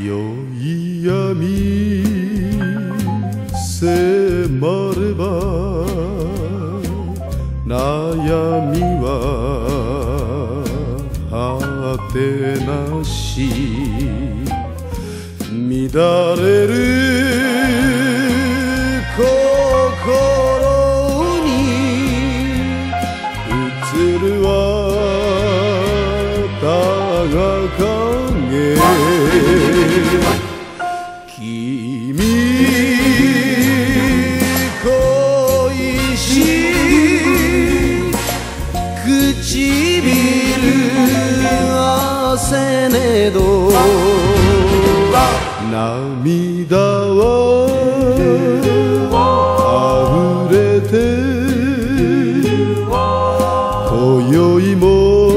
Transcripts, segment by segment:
宵闇迫れば悩みは果てなし乱れる心に映るはたが影君恋し唇汗ねど涙は溢れて今宵も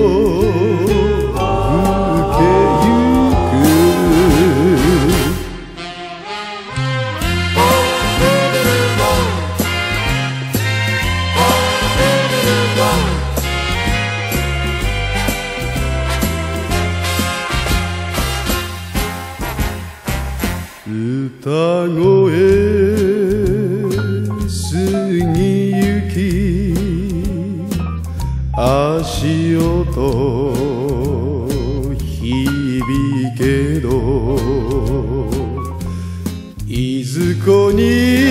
更けゆく歌声過ぎゆき足音響けどいずこに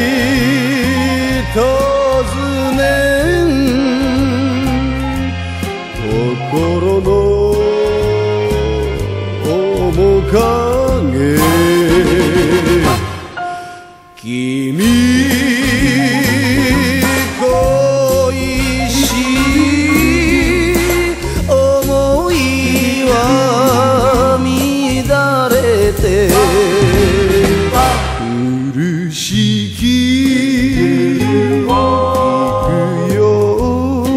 尋ねん心の面影君恋し思いは乱れて苦しき行くよ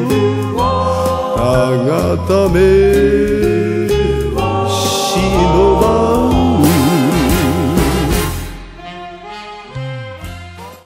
たがため忍